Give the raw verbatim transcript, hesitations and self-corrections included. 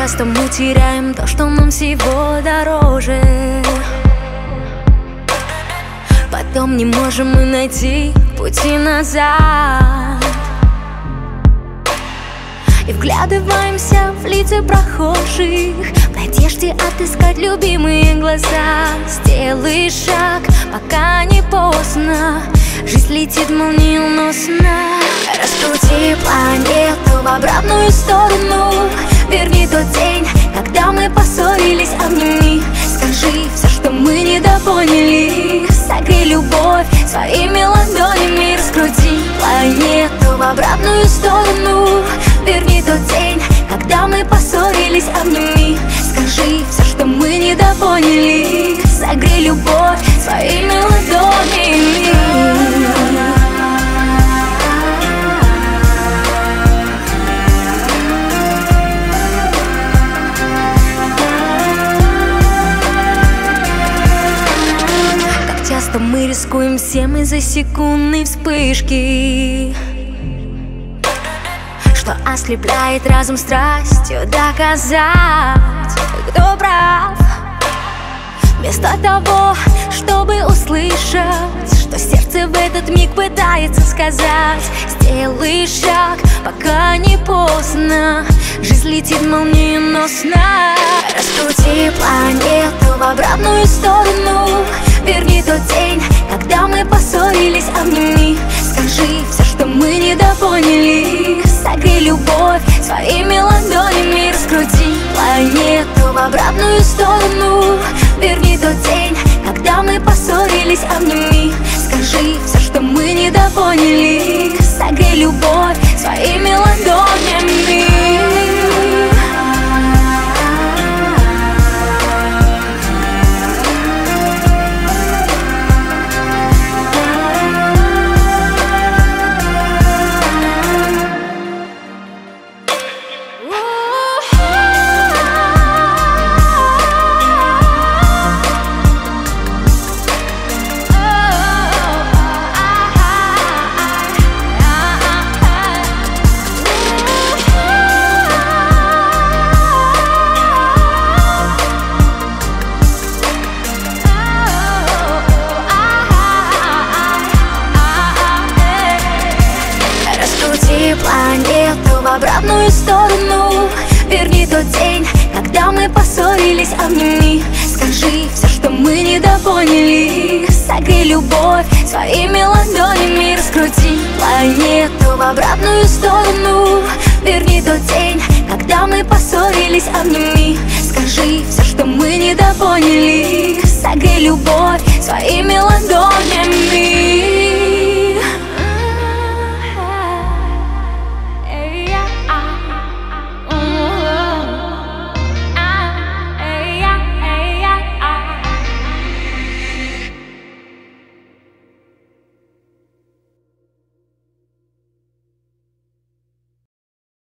часто мы теряем то, что нам всего дороже. Потом не можем мы найти пути назад. И вглядываемся в лица прохожих, в надежде отыскать любимые глаза. Сделай шаг, пока не поздно, жизнь летит молниеносно. Раскрути планету в обратную сторону, верни тот день, когда мы поссорились, обними. Скажи все, что мы недопоняли, согрей любовь своими ладонями. Раскрути планету в обратную сторону, верни тот день, когда мы поссорились, обними. Скажи все, что мы недопоняли, согрей любовь своими ладонями. Часто мы рискуем всем из-за секундной вспышки, что ослепляет разум страстью доказать, кто прав. Вместо того, чтобы услышать, что сердце в этот миг пытается сказать. Сделай шаг, пока не поздно, жизнь летит молниеносно. Раскрути планету в обратную сторону, верни тот день, когда мы поссорились, обними. Скажи все, что мы недопоняли, согрей любовь своими ладонями. Раскрути планету в обратную сторону, верни тот день, когда мы поссорились, обними. Скажи все, что мы недопоняли, согрей любовь своими ладонями. Планету в обратную сторону, верни тот день, когда мы поссорились, обними. Скажи все, что мы недопоняли, согрей любовь своими ладонями. Раскрути планету в обратную сторону, верни тот день, когда мы поссорились, обними. Скажи все, что мы недопоняли, согрей любовь своими ладонями.